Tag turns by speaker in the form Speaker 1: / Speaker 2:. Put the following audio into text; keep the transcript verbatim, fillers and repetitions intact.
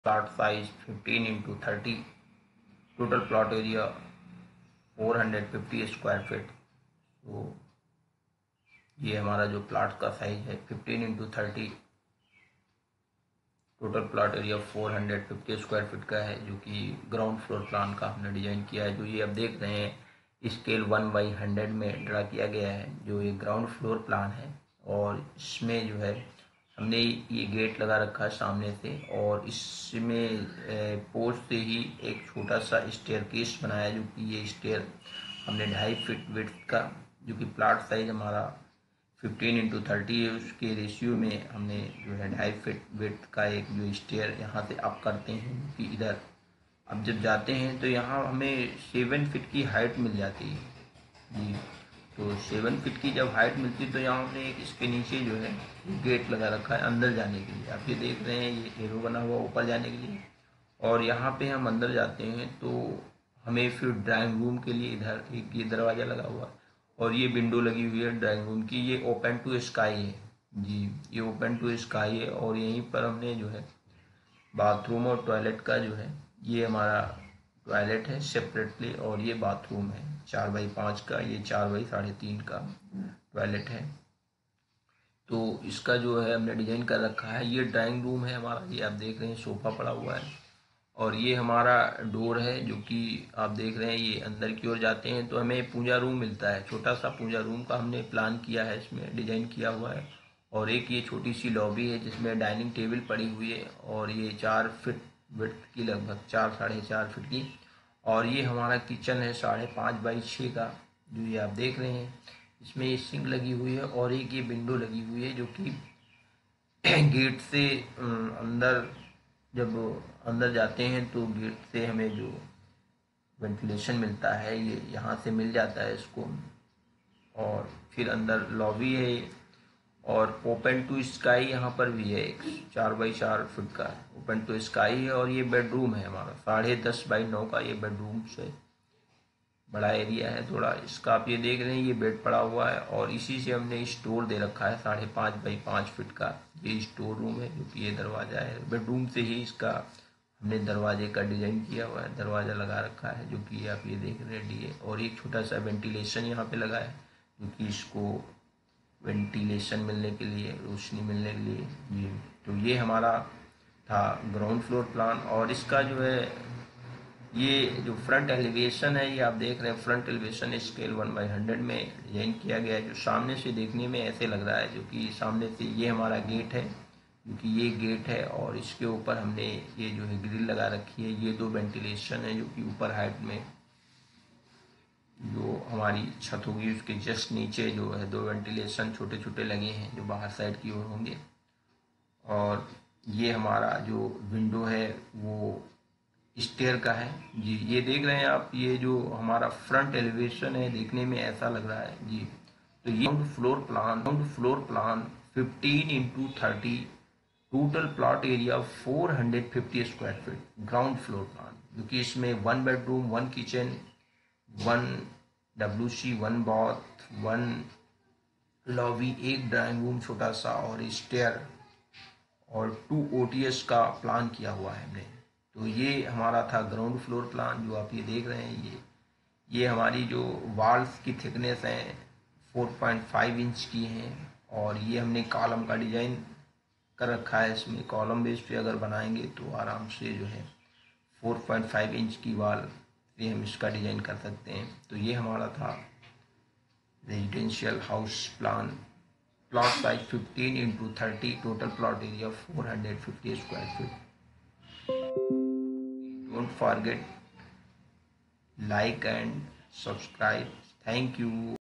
Speaker 1: Plot size fifteen into thirty, total plot area four hundred fifty square feet. तो ये हमारा जो plot का साइज है fifteen into thirty, total plot area four hundred fifty square feet का है, जो कि ग्राउंड फ्लोर प्लान का हमने डिजाइन किया है। जो ये आप देख रहे हैं स्केल वन बाई हंड्रेड में ड्रा किया गया है, जो ये ग्राउंड फ्लोर प्लान है। और इसमें जो है हमने ये गेट लगा रखा है सामने से, और इसमें पोस्ट से ही एक छोटा सा स्टेयर केस बनाया, जो कि ये स्टेयर हमने ढाई फीट विड्थ का, जो कि प्लाट साइज हमारा फिफ्टीन इंटू थर्टी है, उसके रेशियो में हमने जो है ढाई फीट विड्थ का एक जो स्टेयर यहाँ से अप करते हैं कि इधर अब जब जाते हैं तो यहाँ हमें सेवन फीट की हाइट मिल जाती है जी। तो सेवन फीट की जब हाइट मिलती है तो यहाँ हमने एक इसके नीचे जो है गेट लगा रखा है अंदर जाने के लिए। आप ये देख रहे हैं ये एरो बना हुआ ऊपर जाने के लिए, और यहाँ पे हम अंदर जाते हैं तो हमें फिर ड्राइंग रूम के लिए इधर एक ये दरवाज़ा लगा हुआ है, और ये विंडो लगी हुई है ड्राइंग रूम की। ये ओपन टू स्काई है जी, ये ओपन टू स्काई है। और यहीं पर हमने जो है बाथरूम और टॉयलेट का जो है, ये हमारा टॉयलेट है सेपरेटली, और ये बाथरूम है चार बाई पाँच का, ये चार बाई साढ़े तीन का टॉयलेट है। तो इसका जो है हमने डिजाइन कर रखा है। ये ड्राइंग रूम है हमारा, ये आप देख रहे हैं सोफा पड़ा हुआ है, और ये हमारा डोर है जो कि आप देख रहे हैं ये अंदर की ओर जाते हैं तो हमें पूजा रूम मिलता है। छोटा सा पूजा रूम का हमने प्लान किया है, इसमें डिजाइन किया हुआ है। और एक ये छोटी सी लॉबी है जिसमें डाइनिंग टेबल पड़ी हुई है, और ये चार फीट विड्थ की, लगभग चार साढ़े चार फीट की। और ये हमारा किचन है साढ़े पाँच बाई छः का, जो ये आप देख रहे हैं। इसमें ये सिंक लगी हुई है, और एक ये विंडो लगी हुई है जो कि गेट से अम, अंदर जब अंदर जाते हैं तो गेट से हमें जो वेंटिलेशन मिलता है ये यहाँ से मिल जाता है इसको। और फिर अंदर लॉबी है, और ओपन टू स्काई यहाँ पर भी है, एक चार बाई चार फुट का ओपन टू स्काई है। और ये बेडरूम है हमारा साढ़े दस बाई नौ का, ये बेडरूम से बड़ा एरिया है थोड़ा इसका। आप ये देख रहे हैं ये बेड पड़ा हुआ है, और इसी से हमने स्टोर दे रखा है साढ़े पाँच बाई पाँच फीट का, ये स्टोर रूम है जो कि ये दरवाज़ा है। बेडरूम से ही इसका हमने दरवाजे का डिज़ाइन किया हुआ है, दरवाज़ा लगा रखा है जो कि आप ये देख रहे हैं डी। और एक छोटा सा वेंटिलेशन यहाँ पे लगा है, जो कि इसको वेंटिलेशन मिलने के लिए, रोशनी मिलने के लिए ये। तो ये हमारा था ग्राउंड फ्लोर प्लान। और इसका जो है ये जो फ्रंट एलिवेशन है, ये आप देख रहे हैं front elevation scale one by hundred में डिजाइन किया गया है, जो सामने से देखने में ऐसे लग रहा है, जो कि सामने से ये हमारा गेट है, क्योंकि ये गेट है, और इसके ऊपर हमने ये जो है ग्रिल लगा रखी है। ये दो वेंटिलेशन है जो कि ऊपर हाइट में जो हमारी छत होगी उसके जस्ट नीचे जो है दो वेंटिलेशन छोटे छोटे लगे हैं जो बाहर साइड की ओर होंगे। और ये हमारा जो विंडो है वो स्टेयर का है जी। ये देख रहे हैं आप, ये जो हमारा फ्रंट एलिवेशन है देखने में ऐसा लग रहा है जी। तो ये ground floor plan ground floor plan fifteen into thirty, total plot area four hundred fifty square feet ground floor plan, क्योंकि इसमें one bedroom, one kitchen, one W C, one bath, one lobby, एक drawing room छोटा सा, और stair, और two O T S का plan किया हुआ है हमने। तो ये हमारा था ग्राउंड फ्लोर प्लान जो आप ये देख रहे हैं। ये ये हमारी जो वाल्स की थिकनेस है फोर पॉइंट फाइव इंच की हैं, और ये हमने कॉलम का डिज़ाइन कर रखा है। इसमें कॉलम बेस पे अगर बनाएंगे तो आराम से जो है फोर पॉइंट फाइव इंच की वाल से हम इसका डिज़ाइन कर सकते हैं। तो ये हमारा था residential house plan, plot size fifteen into thirty, total plot area four hundred fifty square feet. Don't forget like and subscribe. Thank you.